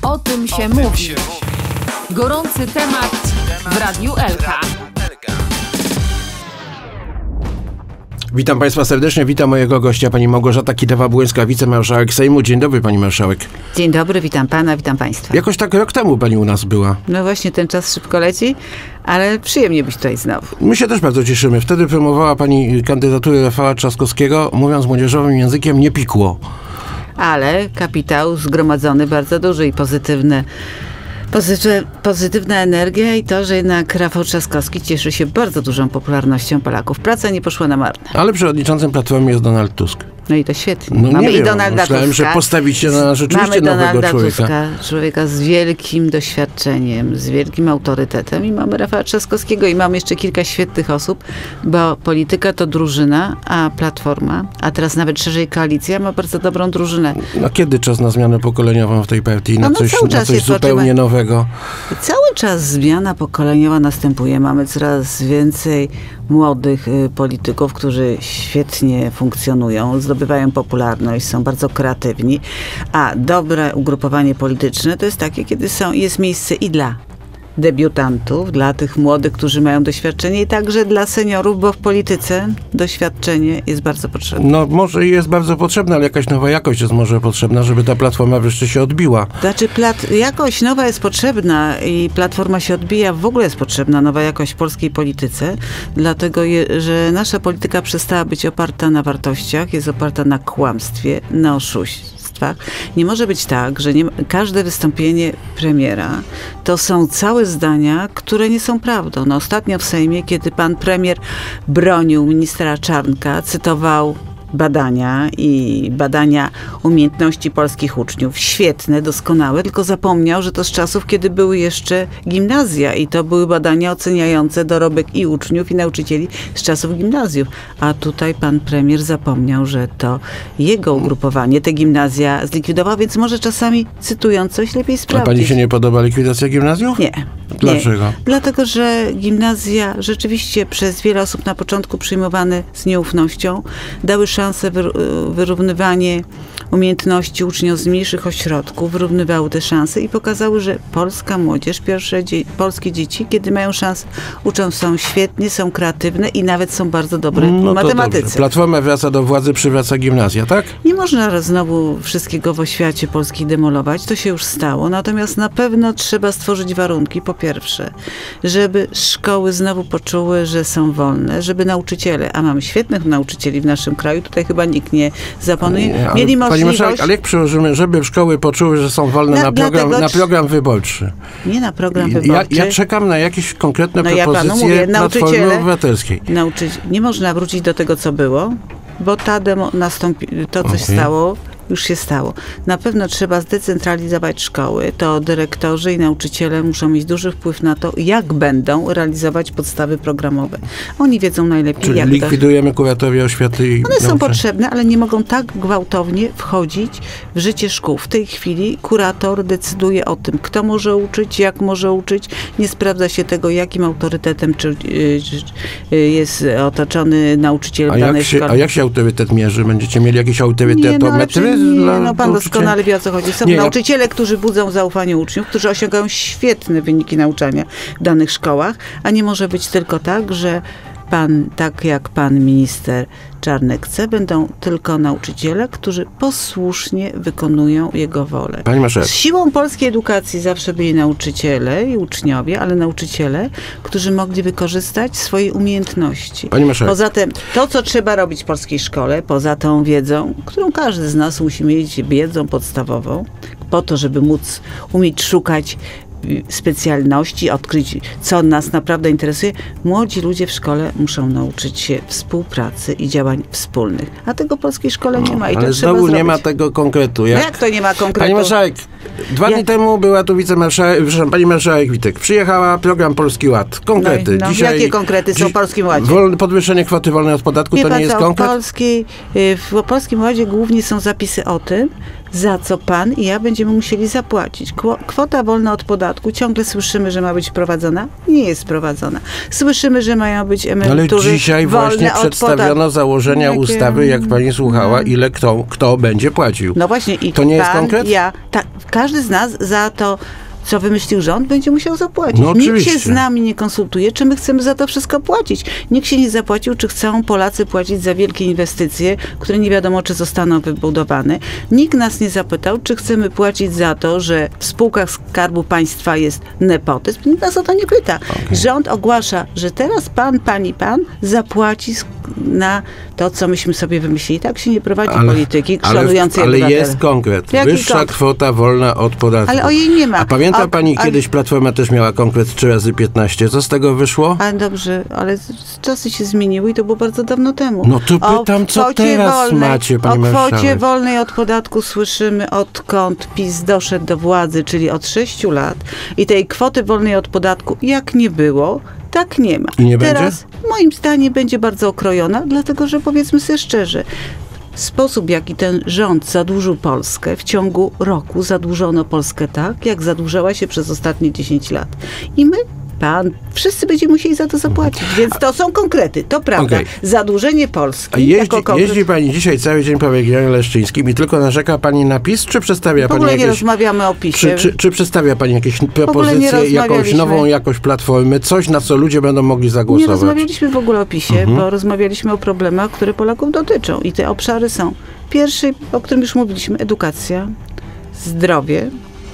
O tym się mówi. Gorący temat w Radiu Elka. Witam Państwa serdecznie, witam mojego gościa, pani Małgorzata Kidawa-Błońska, wicemarszałek Sejmu. Dzień dobry, pani marszałek. Dzień dobry, witam pana, witam państwa. Jakoś tak rok temu pani u nas była. No właśnie, ten czas szybko leci, ale przyjemnie być tutaj znowu. My się też bardzo cieszymy. Wtedy promowała pani kandydaturę Rafała Trzaskowskiego, mówiąc młodzieżowym językiem, nie pikło. Ale kapitał zgromadzony bardzo duży i pozytywna energia i to, że jednak Rafał Trzaskowski cieszy się bardzo dużą popularnością Polaków. Praca nie poszła na marne. Ale przewodniczącym Platformy jest Donald Tusk. No i to świetnie. No Mamy nie i wiem, Donalda myślałem, Tuska. że postawicie na rzeczywiście mamy nowego Donalda człowieka. Tuska, człowieka z wielkim doświadczeniem, z wielkim autorytetem i mamy Rafała Trzaskowskiego i mamy jeszcze kilka świetnych osób, bo polityka to drużyna, a Platforma, a teraz nawet szerzej koalicja ma bardzo dobrą drużynę. No kiedy czas na zmianę pokoleniową w tej partii? Na coś zupełnie nowego? Cały czas zmiana pokoleniowa następuje. Mamy coraz więcej młodych polityków, którzy świetnie funkcjonują, zdobywają popularność, są bardzo kreatywni, a dobre ugrupowanie polityczne to jest takie, kiedy jest miejsce i dla debiutantów, dla tych młodych, którzy mają doświadczenie i także dla seniorów, bo w polityce doświadczenie jest bardzo potrzebne. No może jest bardzo potrzebna, ale jakaś nowa jakość jest może potrzebna, żeby ta Platforma wreszcie się odbiła. Znaczy jakość nowa jest potrzebna i Platforma się odbija, w ogóle jest potrzebna nowa jakość w polskiej polityce, dlatego, że nasza polityka przestała być oparta na wartościach, jest oparta na kłamstwie, na oszustwie. Nie może być tak, że każde wystąpienie premiera to są całe zdania, które nie są prawdą. No, ostatnio w Sejmie, kiedy pan premier bronił ministra Czarnka, cytował badania umiejętności polskich uczniów. Świetne, doskonałe, tylko zapomniał, że to z czasów, kiedy były jeszcze gimnazja i to były badania oceniające dorobek i uczniów, i nauczycieli z czasów gimnazjów. A tutaj pan premier zapomniał, że to jego ugrupowanie te gimnazja zlikwidowało, więc może czasami cytując coś lepiej sprawdzić. A pani się nie podoba likwidacja gimnazjów? Nie. Dlaczego? Nie. Dlatego, że gimnazja rzeczywiście przez wiele osób na początku przyjmowane z nieufnością dały szansę wyrównywanie umiejętności uczniów z mniejszych ośrodków, wyrównywały te szanse i pokazały, że polska młodzież, polskie dzieci, kiedy mają szansę, są świetnie, są kreatywne i nawet są bardzo dobre w matematyce. Dobrze. Platforma wraca do władzy, przywraca gimnazja, tak? Nie można znowu wszystkiego w oświacie polskiej demolować, to się już stało, natomiast na pewno trzeba stworzyć warunki, po pierwsze, żeby szkoły znowu poczuły, że są wolne, żeby nauczyciele, a mamy świetnych nauczycieli w naszym kraju, tutaj chyba nikt nie zapanuje, mieli możliwość... Pani marszałek, ale jak przełożymy, żeby szkoły poczuły, że są wolne na program wyborczy? Nie na program wyborczy. Ja czekam na jakieś konkretne propozycje Platformy Obywatelskiej. Nie można wrócić do tego, co było, bo to coś stało. Już się stało. Na pewno trzeba zdecentralizować szkoły. To dyrektorzy i nauczyciele muszą mieć duży wpływ na to, jak będą realizować podstawy programowe. Oni wiedzą najlepiej, czyli jak likwidujemy kuratoria oświaty i One są potrzebne, ale nie mogą tak gwałtownie wchodzić w życie szkół. W tej chwili kurator decyduje o tym, kto może uczyć, jak może uczyć. Nie sprawdza się tego, jakim autorytetem jest otoczony nauczyciel w danej szkole. A jak się autorytet mierzy? Będziecie mieli jakiś autorytetometry? Doskonale wie, o co chodzi. Są nauczyciele, którzy budzą zaufanie uczniów, którzy osiągają świetne wyniki nauczania w danych szkołach, a nie może być tylko tak, że tak jak pan minister Czarnek chce, będą tylko nauczyciele, którzy posłusznie wykonują jego wolę. Pani marszałek. Z siłą polskiej edukacji zawsze byli nauczyciele i uczniowie, ale nauczyciele, którzy mogli wykorzystać swoje umiejętności. Pani marszałek. Poza tym, to co trzeba robić w polskiej szkole, poza tą wiedzą, którą każdy z nas musi mieć, wiedzą podstawową, po to, żeby umieć szukać specjalności, odkryć, co nas naprawdę interesuje. Młodzi ludzie w szkole muszą nauczyć się współpracy i działań wspólnych. A tego w polskiej szkole nie ma. I ale to trzeba znowu zrobić. nie ma tego konkretu. Jak to nie ma konkretu? Pani marszałek, dwa dni temu była tu pani marszałek Witek. Przyjechała program Polski Ład. Konkrety. Dzisiaj, jakie konkrety są w Polskim Ładzie? Podwyższenie kwoty wolnej od podatku to nie jest konkret? W Polskim Ładzie głównie są zapisy o tym, za co pan i ja będziemy musieli zapłacić. Kwota wolna od podatku, ciągle słyszymy, że ma być wprowadzona. Nie jest wprowadzona. Słyszymy, że mają być emerytury Ale dzisiaj właśnie przedstawiono założenia ustawy, jak pani słuchała, ile kto będzie płacił. No właśnie. I to nie jest konkret? Każdy z nas za to, co wymyślił rząd, będzie musiał zapłacić. No, Nikt się z nami nie konsultuje, czy my chcemy za to wszystko płacić. Nikt się nie zapłacił, czy chcą Polacy płacić za wielkie inwestycje, które nie wiadomo, czy zostaną wybudowane. Nikt nas nie zapytał, czy chcemy płacić za to, że w spółkach Skarbu Państwa jest nepotyzm. Nikt nas o to nie pyta. Okay. Rząd ogłasza, że teraz pan zapłaci na to, co myśmy sobie wymyślili. Tak się nie prowadzi polityki szanującej obywatele. Ale jest konkret. Wyższa kwota wolna od podatku. Ale o jej nie ma. A pamięta pani, kiedyś Platforma też miała konkret 3 razy 15. Co z tego wyszło? Ale dobrze, ale czasy się zmieniły i to było bardzo dawno temu. No to pytam, co teraz macie, pani marszałek? O kwocie wolnej od podatku słyszymy, odkąd PiS doszedł do władzy, czyli od 6 lat. I tej kwoty wolnej od podatku, jak nie było, tak nie ma. I nie teraz, będzie? Moim zdaniem, będzie bardzo okrojona, dlatego że powiedzmy sobie szczerze, sposób, jaki ten rząd zadłużył Polskę, w ciągu roku zadłużono Polskę tak, jak zadłużała się przez ostatnie 10 lat. I my, wszyscy będziemy musieli za to zapłacić. Więc to są konkrety, to prawda. Okay. Zadłużenie Polski jeździ pani dzisiaj cały dzień po regionie leszczyńskim i tylko narzeka pani na PiS, czy przedstawia pani jakieś... nie rozmawiamy o PiS-ie. Czy przedstawia pani jakieś propozycje, jakąś nową jakość Platformy, coś, na co ludzie będą mogli zagłosować? Nie rozmawialiśmy w ogóle o PiS-ie, bo rozmawialiśmy o problemach, które Polaków dotyczą. I te obszary są. Pierwszy, o którym już mówiliśmy, edukacja, zdrowie,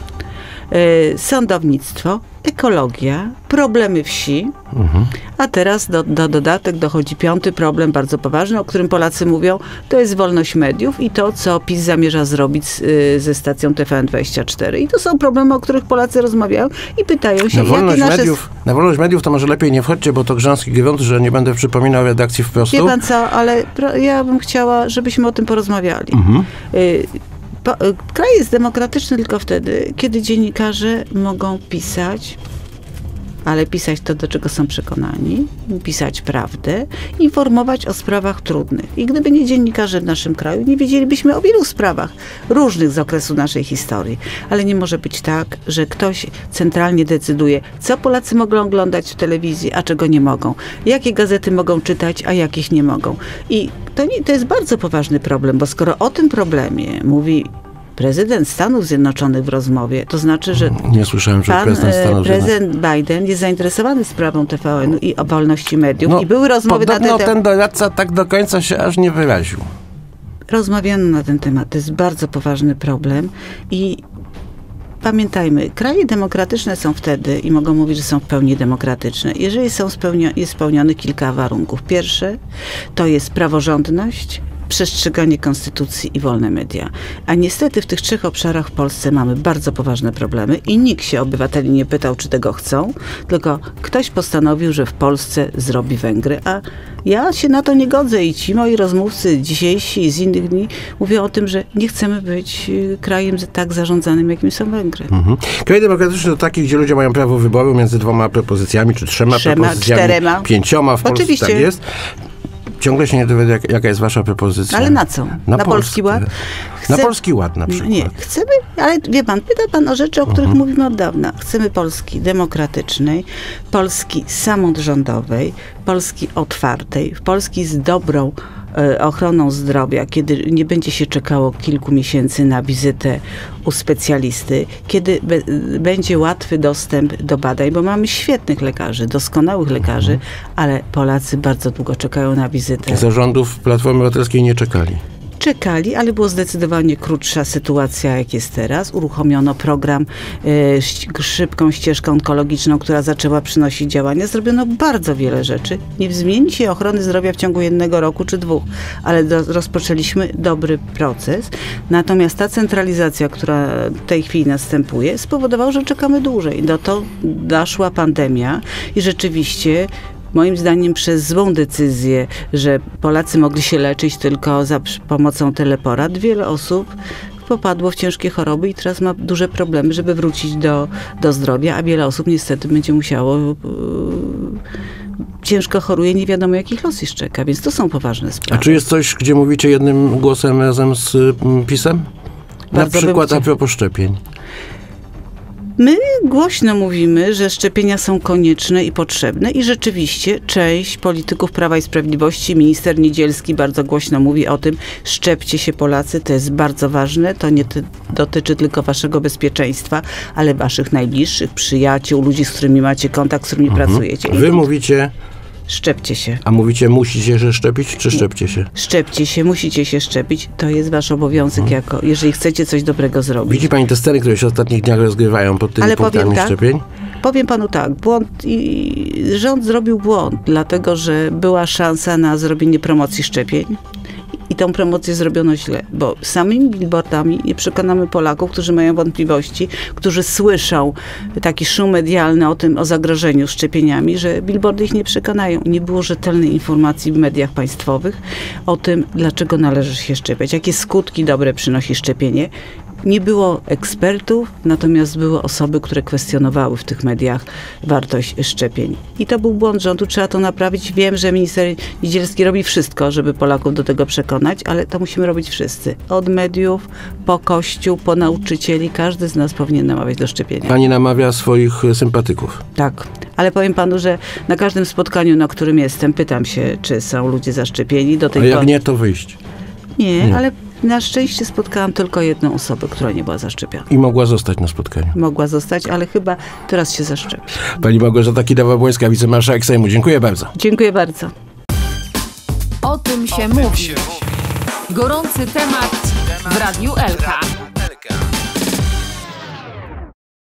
sądownictwo, ekologia, problemy wsi, a teraz do dodatek dochodzi 5. problem, bardzo poważny, o którym Polacy mówią, to jest wolność mediów i to, co PiS zamierza zrobić ze stacją TVN24. I to są problemy, o których Polacy rozmawiają i pytają się, Na wolność mediów to może lepiej nie wchodźcie, bo to grząski grunt, że nie będę przypominał redakcji wprost. Wie pan co, ale ja bym chciała, żebyśmy o tym porozmawiali. Kraj jest demokratyczny tylko wtedy, kiedy dziennikarze mogą pisać, ale pisać to, do czego są przekonani, pisać prawdę, informować o sprawach trudnych. I gdyby nie dziennikarze w naszym kraju, nie wiedzielibyśmy o wielu sprawach różnych z okresu naszej historii. Ale nie może być tak, że ktoś centralnie decyduje, co Polacy mogą oglądać w telewizji, a czego nie mogą. Jakie gazety mogą czytać, a jakich nie mogą. I to jest bardzo poważny problem, bo skoro o tym problemie mówi prezydent Stanów Zjednoczonych w rozmowie, to znaczy, że nie słyszałem, że prezydent Biden jest zainteresowany sprawą TVN-u i o wolności mediów. I były rozmowy na ten temat. Ten doradca tak do końca się aż nie wyraził. Rozmawiano na ten temat. To jest bardzo poważny problem i pamiętajmy, kraje demokratyczne są wtedy i mogą mówić, że są w pełni demokratyczne, jeżeli jest spełnione kilka warunków. Pierwsze to jest praworządność, przestrzeganie konstytucji i wolne media. A niestety w tych 3 obszarach w Polsce mamy bardzo poważne problemy i nikt się obywateli nie pytał, czy tego chcą, tylko ktoś postanowił, że w Polsce zrobi Węgry, a ja się na to nie godzę i ci moi rozmówcy dzisiejsi i z innych dni mówią o tym, że nie chcemy być krajem tak zarządzanym, jakim są Węgry. Kraj demokratyczny to taki, gdzie ludzie mają prawo wyboru między 2 propozycjami, czy 3 propozycjami, 4, 5 w Polsce. Oczywiście. Tak jest. Ciągle się nie dowiedzę, jaka jest wasza propozycja. Ale na co? Na Polski Ład? Na Polski Ład na przykład. Nie, chcemy, ale wie pan, pyta pan o rzeczy, o których mówimy od dawna. Chcemy Polski demokratycznej, Polski samorządowej, Polski otwartej, Polski z dobrą ochroną zdrowia, kiedy nie będzie się czekało kilku miesięcy na wizytę u specjalisty, kiedy będzie łatwy dostęp do badań, bo mamy świetnych lekarzy, doskonałych lekarzy, ale Polacy bardzo długo czekają na wizytę. Za rządów Platformy Obywatelskiej nie czekali. Czekali, ale była zdecydowanie krótsza sytuacja, jak jest teraz. Uruchomiono program szybką ścieżką onkologiczną, która zaczęła przynosić działania. Zrobiono bardzo wiele rzeczy. Nie zmieni się ochrony zdrowia w ciągu 1 roku czy 2, ale rozpoczęliśmy dobry proces. Natomiast ta centralizacja, która w tej chwili następuje, spowodowała, że czekamy dłużej. Do to doszła pandemia i rzeczywiście moim zdaniem przez złą decyzję, że Polacy mogli się leczyć tylko za pomocą teleporad, wiele osób popadło w ciężkie choroby i teraz ma duże problemy, żeby wrócić do zdrowia, a wiele osób niestety będzie musiało ciężko choruje, nie wiadomo jakich los ich czeka, więc to są poważne sprawy. A czy jest coś, gdzie mówicie jednym głosem razem z PiS-em? Na przykład a propos szczepień. My głośno mówimy, że szczepienia są konieczne i potrzebne i rzeczywiście część polityków Prawa i Sprawiedliwości, minister Niedzielski bardzo głośno mówi o tym, szczepcie się Polacy, to jest bardzo ważne, to nie dotyczy tylko waszego bezpieczeństwa, ale waszych najbliższych, przyjaciół, ludzi, z którymi macie kontakt, z którymi pracujecie. Wy mówicie... Szczepcie się. A mówicie, musicie się szczepić, czy szczepcie się? Szczepcie się, musicie się szczepić. To jest wasz obowiązek, jeżeli chcecie coś dobrego zrobić. Widzi pani te sceny, które się w ostatnich dniach rozgrywają pod tymi punktami szczepień? Powiem panu tak, rząd zrobił błąd, dlatego że była szansa na zrobienie promocji szczepień. I tą promocję zrobiono źle, bo samymi billboardami nie przekonamy Polaków, którzy mają wątpliwości, którzy słyszą taki szum medialny o zagrożeniu szczepieniami, że billboardy ich nie przekonają. Nie było rzetelnej informacji w mediach państwowych o tym, dlaczego należy się szczepiać, jakie skutki dobre przynosi szczepienie. Nie było ekspertów, natomiast były osoby, które kwestionowały w tych mediach wartość szczepień. I to był błąd rządu, trzeba to naprawić. Wiem, że minister Niedzielski robi wszystko, żeby Polaków do tego przekonać, ale to musimy robić wszyscy. Od mediów, po Kościół, po nauczycieli. Każdy z nas powinien namawiać do szczepienia. Pani namawia swoich sympatyków. Tak, ale powiem panu, że na każdym spotkaniu, na którym jestem, pytam się, czy są ludzie zaszczepieni. A jak nie, to wyjść. Nie, ale na szczęście spotkałam tylko jedną osobę, która nie była zaszczepiona. I mogła zostać na spotkaniu. Mogła zostać, ale chyba teraz się zaszczepi. Pani Małgorzata Kidawa-Błońska, wicemarszałek Sejmu. Dziękuję bardzo. Dziękuję bardzo. O tym się mówi. Gorący temat w Radiu Elka.